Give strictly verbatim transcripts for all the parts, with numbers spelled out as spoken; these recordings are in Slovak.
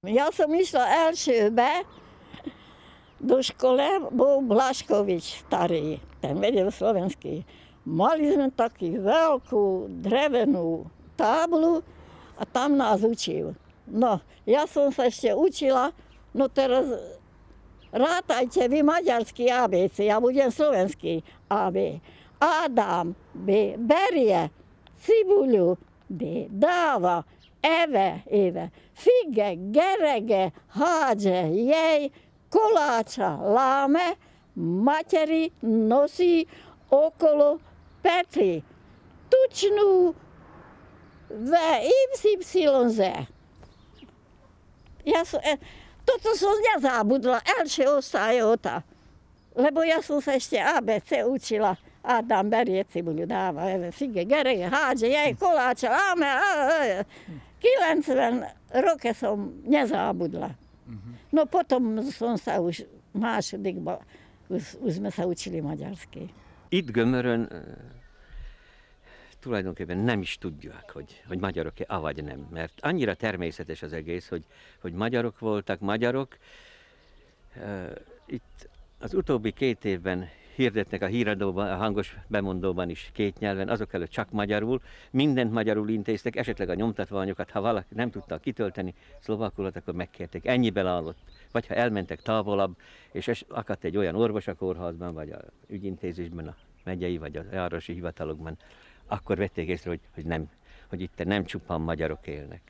Ja som išla elsőbe do škole, bol Blaškovič starý, ten vedel slovenský. Mali sme takú veľkú drevenú táblu a tam nás učil. No, ja som sa ešte učila, no teraz rátajte vy maďarský á bé cé, ja budem slovenský á bé. Adam B. berie cibuľu, B. dáva, Eve, Eve, fige, gerege, hádže jej, koláča láme, materi nosí okolo Petry. Tučnú V Y Z. Ja som, toto som nezabudla, elšie ostaje ota. Lebo ja som sa ešte á bé cé učila. Adam berie cibuľu, dáva, Eve, fige, gerege, hádže jej, koláča láme, kilencven roky som nezabudla. No potom som sa už második, už, už sme sa učili maďarsky. Itt Gömörön tulajdonképpen nem is tudják, hogy, hogy magyarok-e, avagy nem. Mert annyira természetes az egész, hogy, hogy magyarok voltak, magyarok. Itt az utóbbi két évben hirdetnek a híradóban, a hangos bemondóban is két nyelven, azok előtt csak magyarul, mindent magyarul intéztek, esetleg a nyomtatványokat, ha valaki nem tudta kitölteni szlovákulat, akkor megkérték, ennyi beleállott. Vagy ha elmentek távolabb, és akadt egy olyan orvos a kórházban, vagy a ügyintézésben, a megyei, vagy a járási hivatalokban, akkor vették észre, hogy, hogy, nem, hogy itt nem csupán magyarok élnek.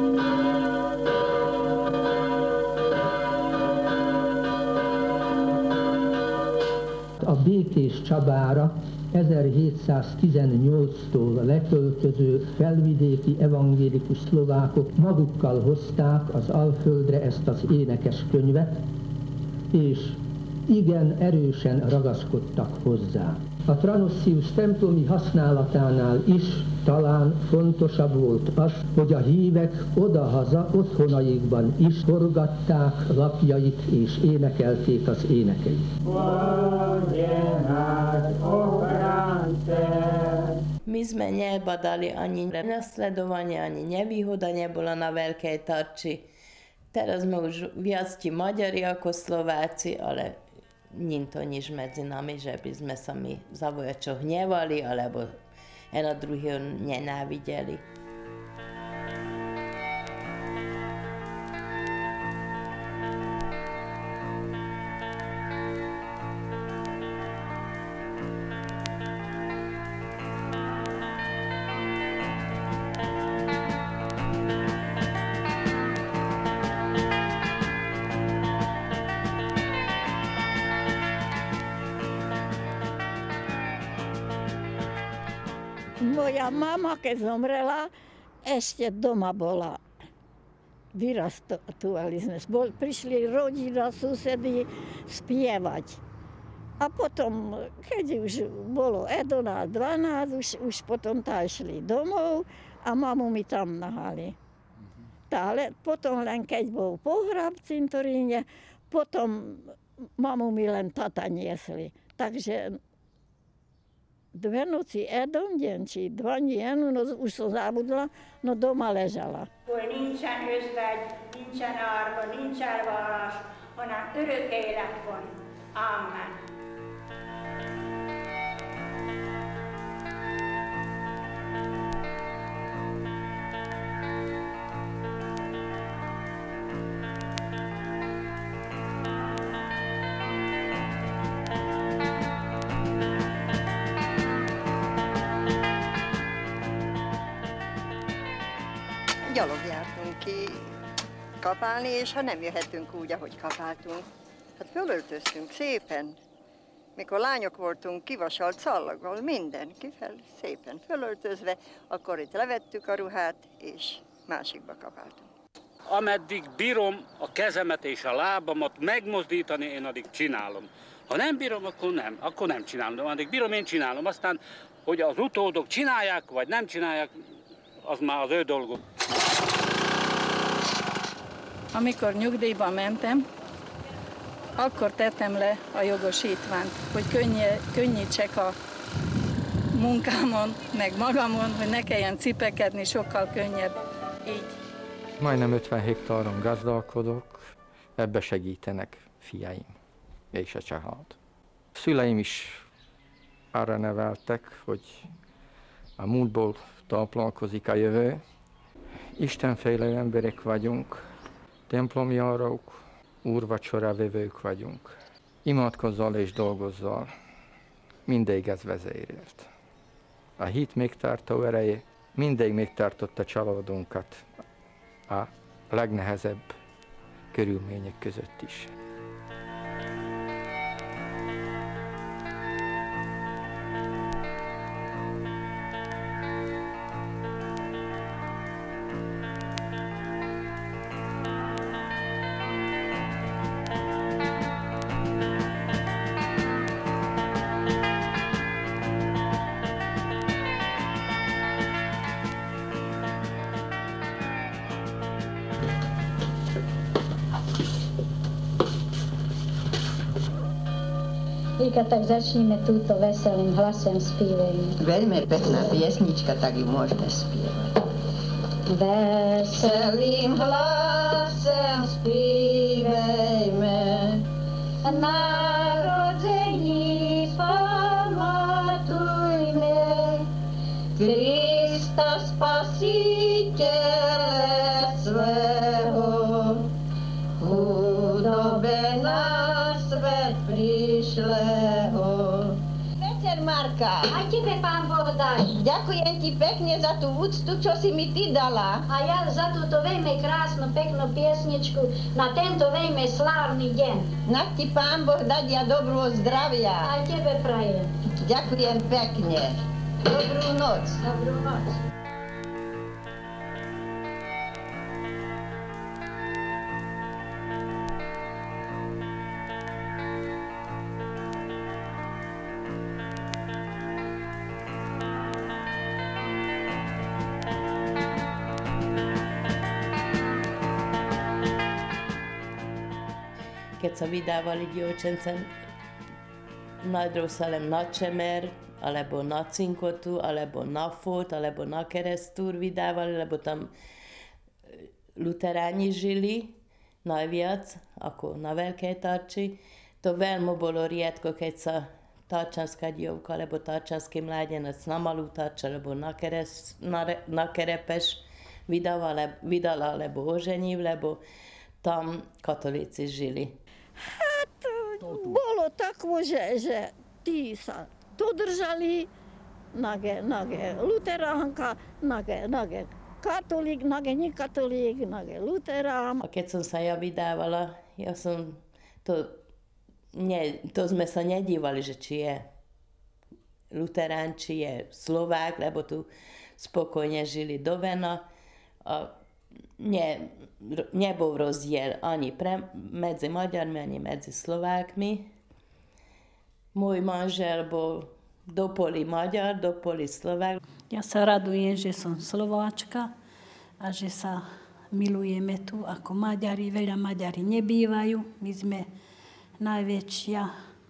A Békés Csabára ezerhétszáztizennyolctól leköltöző felvidéki evangélikus szlovákok magukkal hozták az Alföldre ezt az énekes könyvet, és igen erősen ragaszkodtak hozzá. A Tranossius templomi használatánál is talán fontosabb volt az, hogy a hívek odahaza otthonaikban is forgatták lapjait és énekelték az énekeit. My sme nebadali ani nasledovanie, ani nevýhoda nebola na Veľkej Tarči. Teraz sme už viac ti Maďari ako Slováci, ale ninto nič medzi nami, že by sme sa my za vojačo hnevali, alebo jeden druhého nenávideli. Moja mama, keď zomrela, ešte doma bola. Vyrastovali sme. Prišli rodina, susedy spievať. A potom, keď už bolo jedenásť, dvanásť, už, už potom tá išli domov a mamu mi tam nahali. Ale potom len keď bol pohrab v cintoríne, potom mamu mi len tata niesli. Takže dve noci, jeden deň, či dva dní, no už som zabudla, no doma ležala. Nincsen özvegy, nincsen árva, nincs elvallás, hanem örök élet van. Amen. Gyalog jártunk ki kapálni, és ha nem jöhetünk úgy, ahogy kapáltunk, hát fölöltöztünk szépen. Mikor lányok voltunk, kivasalt szallaggal, minden kifel, szépen fölöltözve, akkor itt levettük a ruhát, és másikba kapáltunk. Ameddig bírom a kezemet és a lábamat megmozdítani, én addig csinálom. Ha nem bírom, akkor nem, akkor nem csinálom, de addig bírom, én csinálom. Aztán, hogy az utódok csinálják, vagy nem csinálják, az már az ő dolguk. Amikor nyugdíjba mentem, akkor tettem le a jogosítványt, hogy könnyítsek a munkámon, meg magamon, hogy ne kelljen cipekedni, sokkal könnyebb így. Majdnem ötven hektáron gazdálkodok, ebbe segítenek fiaim és a család. Szüleim is arra neveltek, hogy a múltból táplálkozik a jövő. Istenféle emberek vagyunk, templomjárók, úrvacsoravevők vagyunk. Imádkozzal és dolgozzal, mindig ez vezérelt. A hit megtartó ereje mindig megtartotta családunkat a legnehezebb körülmények között is. Vika, tak začníme túto veselým hlasem spívajme. Veľmi pekná piesnička, tak ju môžeme spievať. Veselým hlasem spívajme, narodzení pamatujme, Krista Spasiteľa svého, chudobe na svet prišlého. Peter Marka. A tebe, pán Boh, daj. Ďakujem ti pekne za tú úctu, čo si mi ty dala. A ja za túto veľmi krásnu, peknú piesničku na tento veľmi slávny deň. Nech ti pán Boh dadia dobrú zdravia. A tebe prajem. Ďakujem pekne. Dobrú noc. Dobrú noc. Keď sa vydávali dievčence na Jeruzalem na Čemer, alebo na Cinkotu, alebo na Fót, alebo na Keresztúr vydávali, lebo tam luteráni žili najviac, ako na Veľkej Tarči. To veľmi bolo riedko, keď sa tarčanská dievka, alebo tarčanský mládenec na Malú Tarč, alebo na, keres, na, na Kerepes vydala, vydala, alebo oženív, lebo tam katolíci žili. Hát bolo tako, že, že tí sa dodržali, nage, nage luteránka, nage, nage katolík, nage nekatolík, nage luterán. A keď som sa ja vydávala, ja som to, ne, to sme sa nedívali, že či je luterán, či je Slovák, lebo tu spokojne žili do Vena. A ne, nebol rozdiel ani pre, medzi Maďarmi, ani medzi Slovákmi. Môj manžel bol do poli Maďar, do poli Slovák. Ja sa radujem, že som Slováčka a že sa milujeme tu ako Maďari. Veľa Maďari nebývajú. My sme najväčšia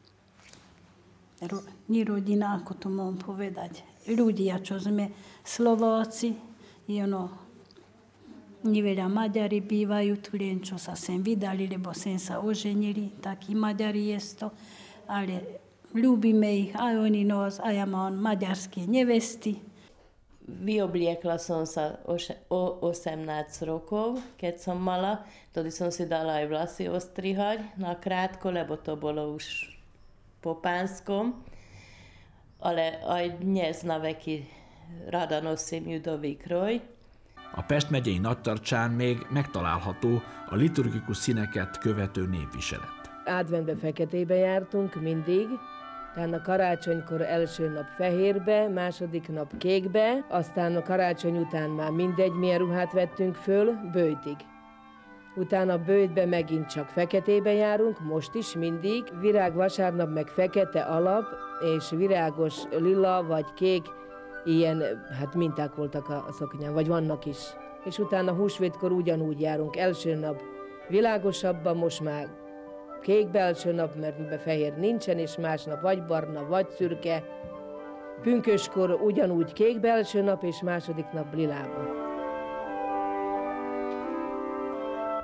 ro, nie rodina, ako to mám povedať. Ľudia, čo sme Slováci, je ono, neveľa Maďari bývajú tu, len čo sa sem vydali, lebo sem sa oženili, takí Maďari je to, ale ľúbime ich, aj oni nás, a ja mám maďarské nevesty. Vyobliekla som sa o osemnásť rokov, keď som mala, tedy som si dala aj vlasy ostrihať na krátko, lebo to bolo už po pánskom, ale aj dnes na veky rada nosím judový kroj. A Pest megyei Nagytarcsán még megtalálható a liturgikus színeket követő névviselet. Adventbe feketébe jártunk mindig, tehát a karácsonykor első nap fehérbe, második nap kékbe, aztán a karácsony után már mindegy, milyen ruhát vettünk föl, bőjtig. Utána bőjtbe megint csak feketébe járunk, most is mindig. Virág vasárnap meg fekete alap, és virágos lila vagy kék, ilyen, hát minták voltak a szoknyán, vagy vannak is. És utána húsvétkor ugyanúgy járunk. Első nap világosabban, most már kékbe első nap, mert fehér nincsen, és másnap vagy barna, vagy szürke. Pünköskor ugyanúgy kékbe első nap, és második nap lilában.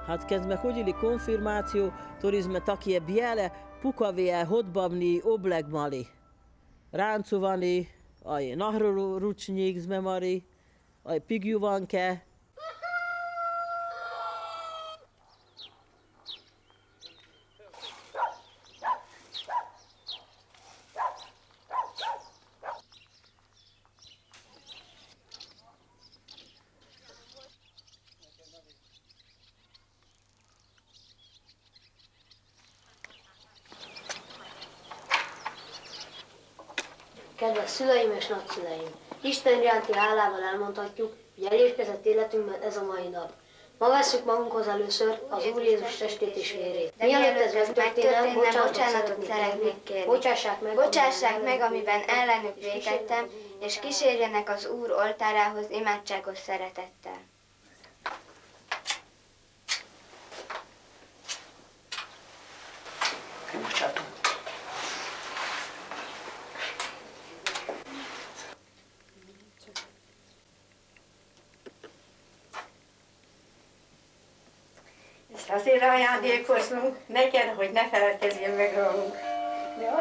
Hát kezdve chodili konfirmáció, turizme takie biele, pukavie, hodbabni, oblegmali. Ráncovani, aj nahručník sme mali, aj pigjuvanke. Kedves szüleim és nagyszüleim! Isten iránti hálával elmondhatjuk, hogy elérkezett életünkben ez a mai nap. Ma vesszük magunkhoz először az Úr Jézus testét és vérét. Mielőtt ez megtörténne, bocsánatot szeretnék kérni. Bocsássák meg, Bocsássák meg, amiben ellenük vétettem, és kísérjenek az Úr oltárához imádságos szeretettel. Kibocsátunk. Ezt azért ajándékozunk neked, hogy ne feledkezzél meg rólunk. Jó?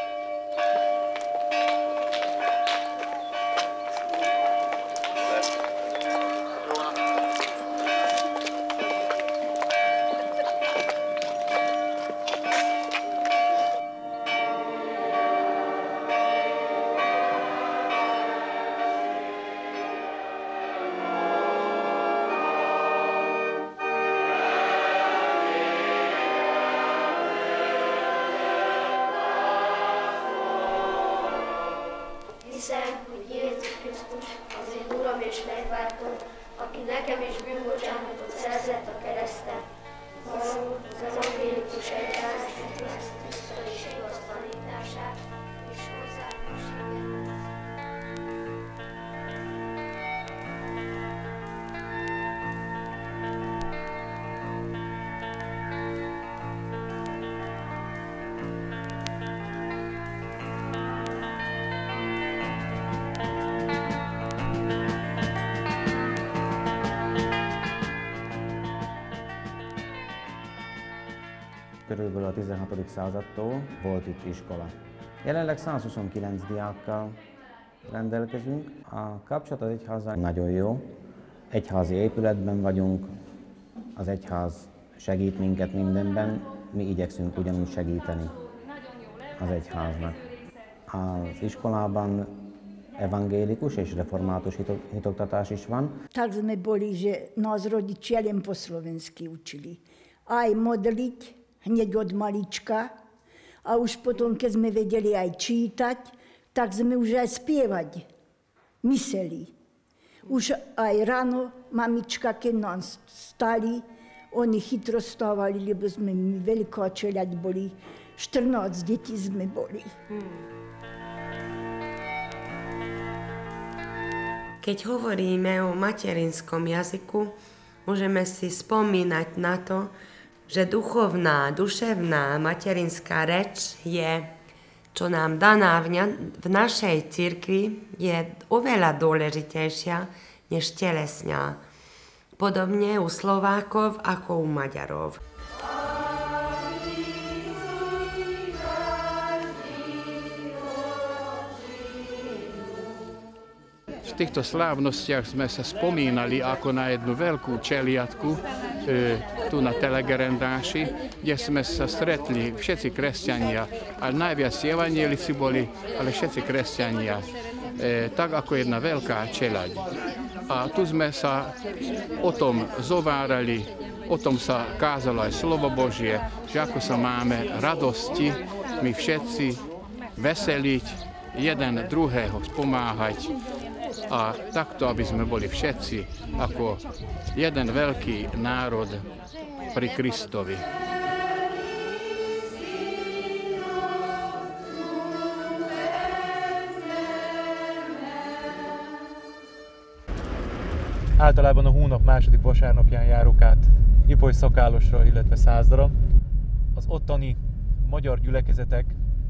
Hiszem, hogy Jézus Krisztus az én Uram és megváltom, aki nekem is bűnbocsánatot szerzett a kereszten. Az evangélikus egyház tiszta és igaz tanítását, és hozzáadás Körülbelül a tizenhatodik századtól volt itt iskola. Jelenleg százhuszonkilenc diákkal rendelkezünk. A kapcsolat az egyházzal nagyon jó. Egyházi épületben vagyunk, az egyház segít minket mindenben, mi igyekszünk ugyanúgy segíteni az egyháznak. Az iskolában evangélikus és református hitoktatás is van. Tak sme boli, že nás rodičia len po slovensky učili. Aj modliť, hneď od malička. A už potom, keď sme vedeli aj čítať, tak sme už aj spievať mysleli. Už aj ráno mamička, keď nám stali, oni chytro stávali, lebo sme my veľká čeľaď boli. štrnásť detí sme boli. Keď hovoríme o materinskom jazyku, môžeme si spomínať na to, že duchovná, duševná materinská reč je, čo nám daná v, v našej cirkvi, je oveľa dôležitejšia než telesňa. Podobne u Slovákov ako u Maďarov. V týchto slávnostiach sme sa spomínali ako na jednu veľkú čeliatku e, tu na Telegerendáši, kde sme sa stretli všetci kresťania, ale najviac evanielici boli, ale všetci kresťania, e, tak ako jedna veľká čeľaď. A tu sme sa o tom zovárali, o tom sa kázalo aj slovo Božie, že ako sa máme radosti, my všetci veseliť, jeden druhého pomáhať, a takto, aby sme boli všetci ako jeden veľký národ pri Kristovi. Általában a hónap második vasárnapján járok át Ipoly-Szakálosra, illetve Százdra. Az ottani magyar gyülekezetek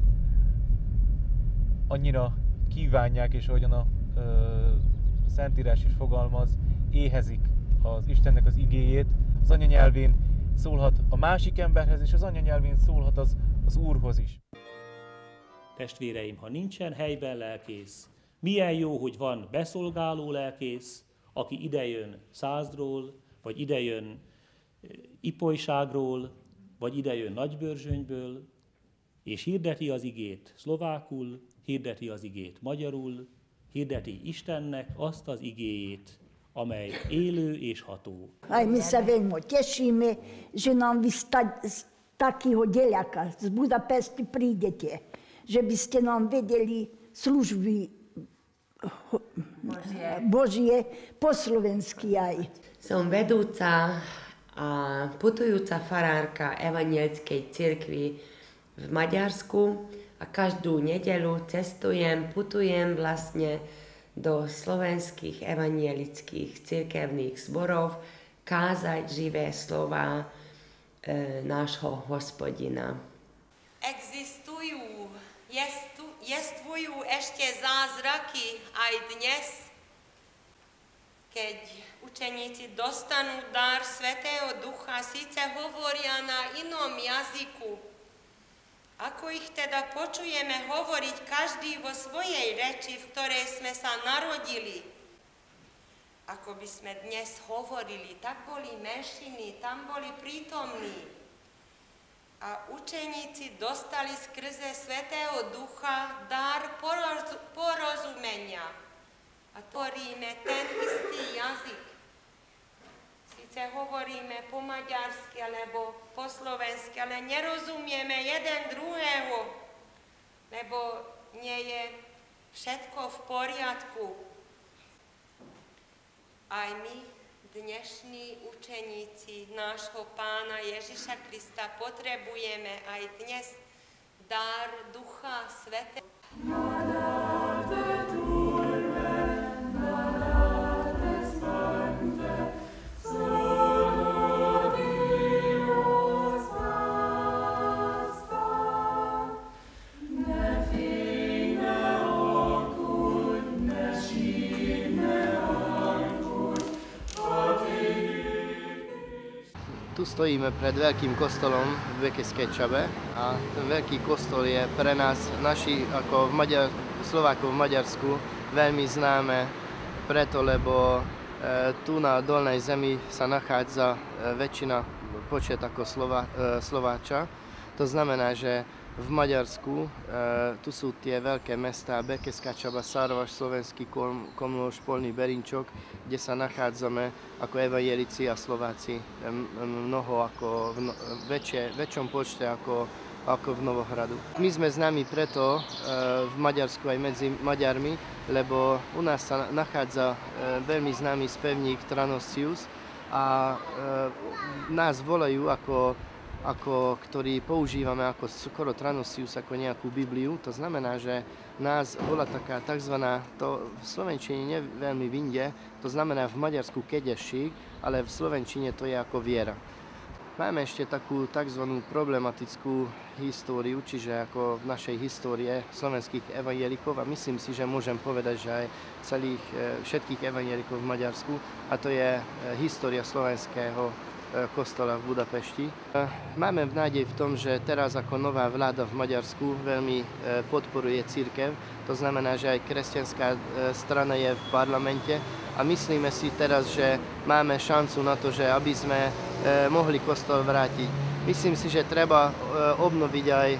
annyira kívánják, és ahogyan a Szentírás is fogalmaz, éhezik az Istennek az igéjét, az anyanyelvén szólhat a másik emberhez, és az anyanyelvén szólhat az, az Úrhoz is. Testvéreim, ha nincsen helyben lelkész, milyen jó, hogy van beszolgáló lelkész, aki idejön Százdról, vagy idejön Ipolyságról, vagy idejön Nagybörzsönyből, és hirdeti az igét szlovákul, hirdeti az igét magyarul, hirdeti Istennek azt az igéjét, amely élő és ható. Aj, my sa veľmi tešíme, že nám vy z takého deľaka z Budapesti prídete, že by ste nám vedeli služby Božie po slovensky aj. Som vedúca a putujúca farárka Evangelickej cirkvi v Maďarsku a každú nedeľu cestujem, putujem vlastne do slovenských evangelických cirkevných zborov kázať živé slova e, nášho Hospodina. Existujú, jestu, jestvujú ešte zázraky aj dnes, keď učeníci dostanú dar Svätého Ducha, síce hovoria na inom jazyku. Ako ich teda počujeme hovoriť každý vo svojej reči, v ktorej sme sa narodili? Ako by sme dnes hovorili, tak boli menšiny, tam boli prítomní. A učeníci dostali skrze Svätého Ducha dar poroz, porozumenia. A tvoríme ten istý jazyk. Sice hovoríme po maďarsky alebo po slovensky, ale nerozumieme jeden druhého, lebo nie je všetko v poriadku. Aj my, dnešní učeníci nášho Pána Ježiša Krista, potrebujeme aj dnes dar Ducha Svätého. Tu stojíme pred veľkým kostolom v Békeskej Csabe a ten veľký kostol je pre nás, naši ako v Maďar, Slovákov v Maďarsku, veľmi známe preto, lebo e, tu na dolnej zemi sa nachádza e, väčšina počet ako Slova, e, Slováča. To znamená, že v Maďarsku e, tu sú tie veľké mestá Békeská Csaba, Száraváš, Slovenský Komlós, Polný Berinčok, kde sa nachádzame ako evanjelici a Slováci mnoho ako v no, väčšie, väčšom počte ako, ako v Novohradu. My sme známi preto e, v Maďarsku aj medzi Maďarmi, lebo u nás sa nachádza e, veľmi známy spevník Tranosius a e, nás volajú ako ako, ktorý používame ako skoro Tranosius, ako nejakú Bibliu. To znamená, že nás bola taká tzv. To v slovenčine nie veľmi vinde, to znamená v Maďarsku kedešík, ale v slovenčine to je ako viera. Máme ešte takú tzv. Problematickú históriu, čiže ako v našej histórie slovenských evanjelikov a myslím si, že môžem povedať, že aj celých všetkých evanjelikov v Maďarsku a to je história slovenského kostola v Budapešti. Máme nádej v tom, že teraz ako nová vláda v Maďarsku veľmi podporuje cirkev. To znamená, že aj kresťanská strana je v parlamente a myslíme si teraz, že máme šancu na to, že aby sme mohli kostol vrátiť. Myslím si, že treba obnoviť aj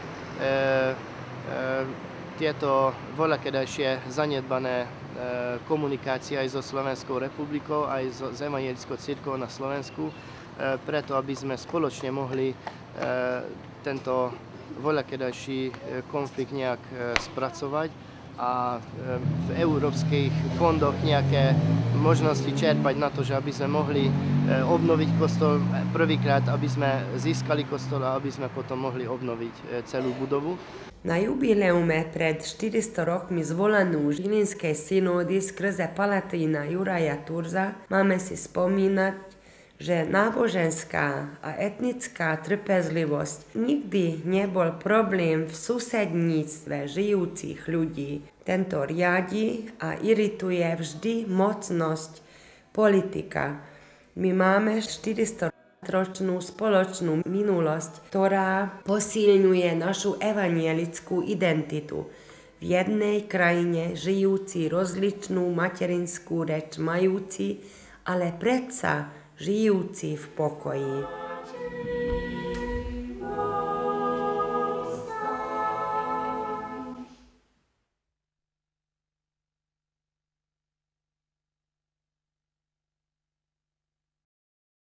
tieto voľakedajšie zanedbané komunikácie aj so Slovenskou republikou, aj s evanjelickou cirkvou na Slovensku, preto aby sme spoločne mohli tento voľakedajší konflikt nejak spracovať a v európskych fondoch nejaké možnosti čerpať na to, že aby sme mohli obnoviť kostol prvýkrát, aby sme získali kostol a aby sme potom mohli obnoviť celú budovu. Na jubileume pred štyristo rokmi zvolanú Žilinskej synódy skrze Palatína Juraja Turza máme si spomínať, že náboženská a etnická trpezlivosť nikdy nebol problém v susedníctve žijúcich ľudí. Tento riadi a irituje vždy mocnosť politika. My máme štyristoročnú spoločnú minulosť, ktorá posilňuje našu evanielickú identitu. V jednej krajine žijúci rozličnú materinskú reč majúci, ale predsa žijúci v pokoji.